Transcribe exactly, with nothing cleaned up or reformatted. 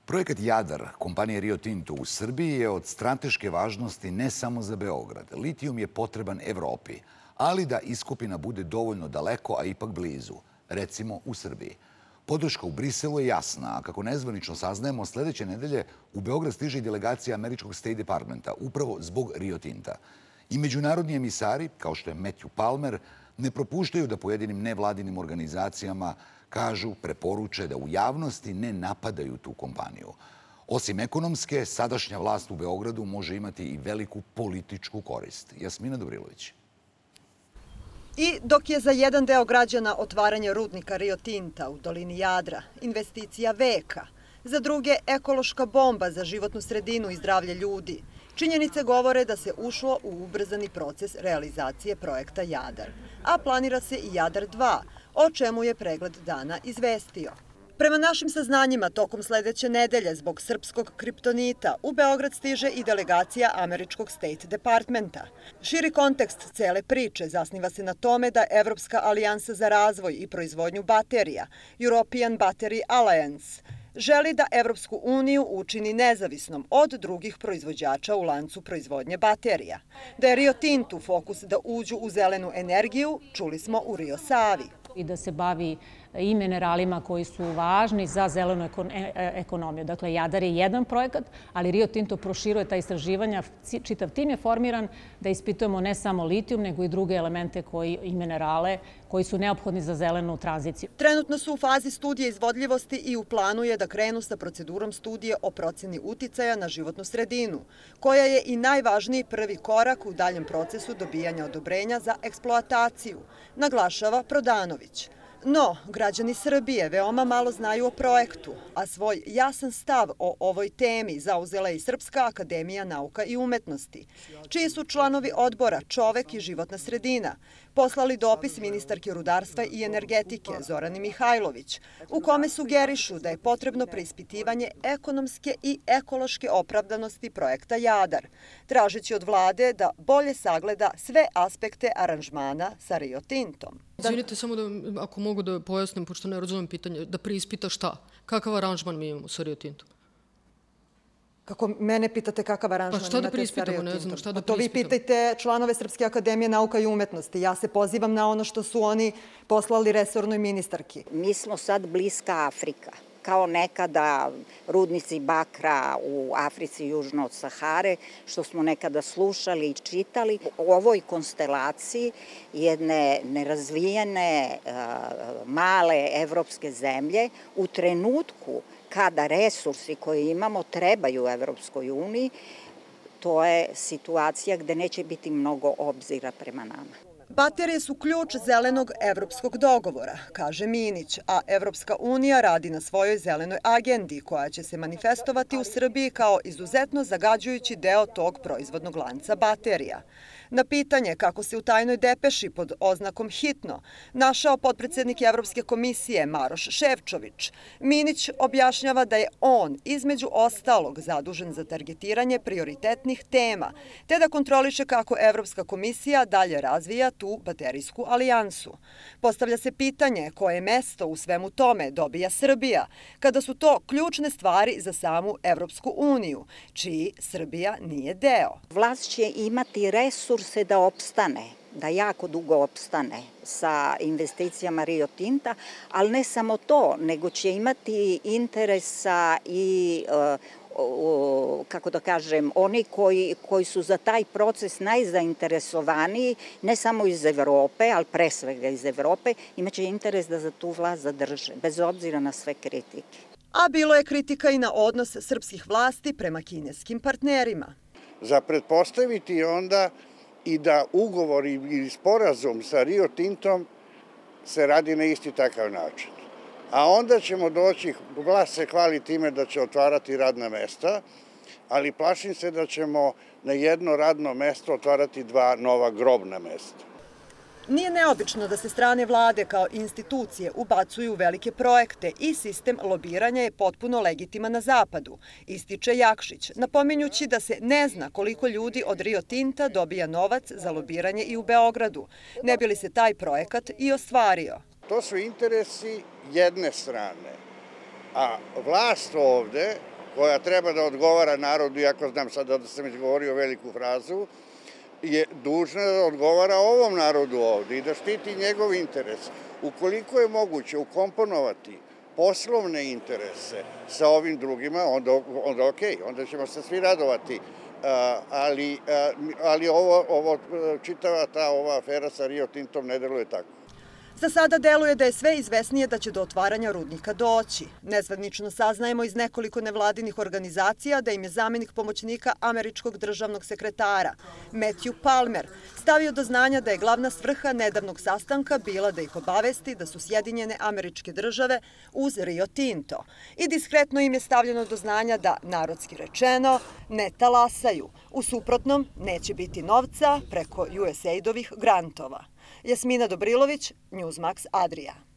Projekat Jadar, kompanije Rio Tinto u Srbiji, je od strateške važnosti ne samo za Beograd. Litijum je potreban Evropi, ali da iskopina bude dovoljno daleko, a ipak blizu, recimo u Srbiji. Podrška u Briselu je jasna, a kako nezvanično saznajemo, sledeće nedelje u Beograd stiže i delegacija američkog State Departmenta, upravo zbog Rio Tinta. I međunarodni emisari, kao što je Matthew Palmer, ne propuštaju da pojedinim nevladinim organizacijama kažu, preporuče da u javnosti ne napadaju tu kompaniju. Osim ekonomske, sadašnja vlast u Beogradu može imati i veliku političku korist. Jasmina Dobrilović. I dok je za jedan deo građana otvaranje rudnika Rio Tinta u dolini Jadra investicija veka, za druge ekološka bomba za životnu sredinu i zdravlje ljudi, činjenice govore da se ušlo u ubrzani proces realizacije projekta Jadar, a planira se i Jadar dva, o čemu je pregled dana izvestio. Prema našim saznanjima, tokom sledeće nedelje zbog srpskog kriptonita u Beograd stiže i delegacija američkog State Departmenta. Širi kontekst cele priče zasniva se na tome da Evropska alijansa za razvoj i proizvodnju baterija, European Battery Alliance, želi da Evropsku uniju učini nezavisnom od drugih proizvođača u lancu proizvodnje baterija. Da je Rio Tintu fokus da uđu u zelenu energiju, čuli smo u Rio Savi. I da se bavi i mineralima koji su važni za zelenu ekonomiju. Dakle, Jadar je jedan projekat, ali Rio Tinto proširuje ta istraživanja. Čitav tim je formiran da ispitujemo ne samo litijum, nego i druge elemente i minerale koji su neophodni za zelenu tranziciju. Trenutno su u fazi studije izvodljivosti i u planu je da krenu sa procedurom studije o proceni uticaja na životnu sredinu, koja je i najvažniji prvi korak u daljem procesu dobijanja odobrenja za eksploataciju, naglašava Prodanović. No, građani Srbije veoma malo znaju o projektu, a svoj jasan stav o ovoj temi zauzela i Srpska akademija nauka i umetnosti, čiji su članovi odbora Čovek i životna sredina poslali dopis ministarki rudarstva i energetike Zorani Mihajlović, u kome sugerišu da je potrebno preispitivanje ekonomske i ekološke opravdanosti projekta Jadar, tražeći od vlade da bolje sagleda sve aspekte aranžmana sa Rio Tintom. Izvinite, samo da, ako mogu da pojasnim, pošto ne razumem pitanje, da preispita šta? Kakav aranžman mi imamo sa Rio Tintom? Kako mene pitate kakav aranžman imate sa Rio Tintom? Pa šta da preispitamo, ne znam, šta da preispitamo? To vi pitajte članove Srpske akademije nauka i umetnosti. Ja se pozivam na ono što su oni poslali resornoj ministarki. Mi smo sad bliska Afrika. Kao nekada rudnici bakra u Africi južno od Sahare, što smo nekada slušali i čitali. U ovoj konstelaciji jedne nerazvijene, male evropske zemlje u trenutku kada resursi koje imamo trebaju Evropskoj uniji, to je situacija gde neće biti mnogo obzira prema nama. Baterije su ključ zelenog evropskog dogovora, kaže Minić, a Evropska unija radi na svojoj zelenoj agendi koja će se manifestovati u Srbiji kao izuzetno zagađujući deo tog proizvodnog lanca baterija. Na pitanje kako se u tajnoj depeši pod oznakom hitno našao potpredsednik Evropske komisije Maroš Šefčovič, Minić objašnjava da je on između ostalog zadužen za targetiranje prioritetnih tema, te da kontroliše kako Evropska komisija dalje razvija tu baterijsku alijansu. Postavlja se pitanje koje mesto u svemu tome dobija Srbija, kada su to ključne stvari za samu Evropsku uniju, čiji Srbija nije deo. Vlast će imati resurse da opstane, da jako dugo opstane sa investicijama Rio Tinta, ali ne samo to, nego će imati interesa i kako da kažem, oni koji, koji su za taj proces najzainteresovaniji, ne samo iz Evrope, ali pre svega iz Evrope, imaće interes da za tu vlast zadrže, bez obzira na sve kritike. A bilo je kritika i na odnos srpskih vlasti prema kineskim partnerima. Za pretpostaviti je onda i da ugovor ili sporazum sa Rio Tintom se radi na isti takav način. A onda ćemo doći, vlast se hvali time da će otvarati radna mesta, ali plašim se da ćemo na jedno radno mesto otvarati dva nova grobna mesta. Nije neobično da se strane vlade kao institucije ubacuju u velike projekte i sistem lobiranja je potpuno legitiman na zapadu, ističe Jakšić, napominjući da se ne zna koliko ljudi od Rio Tinta dobija novac za lobiranje i u Beogradu, ne bi li se taj projekat i ostvario. To su interesi jedne strane, a vlast ovde koja treba da odgovara narodu, iako znam sada da sam izgovorio veliku frazu, je dužna da odgovara ovom narodu ovde i da štiti njegov interes. Ukoliko je moguće ukomponovati poslovne interese sa ovim drugima, onda, onda ok, onda ćemo se svi radovati. Ali, ali ovo, ovo, čitava ta ova afera sa Rio Tintom ne deluje tako. Za sada deluje da je sve izvesnije da će do otvaranja rudnika doći. Nezvanično saznajemo iz nekoliko nevladinih organizacija da im je zamenik pomoćnika američkog državnog sekretara, Matthew Palmer, stavio do znanja da je glavna svrha nedavnog sastanka bila da ih obavesti da su Sjedinjene Američke Države uz Rio Tinto. I diskretno im je stavljeno do znanja da, narodski rečeno, ne talasaju. U suprotnom, neće biti novca preko U S A I D-ovih grantova. Jasmina Dobrilović, Newsmax Adria.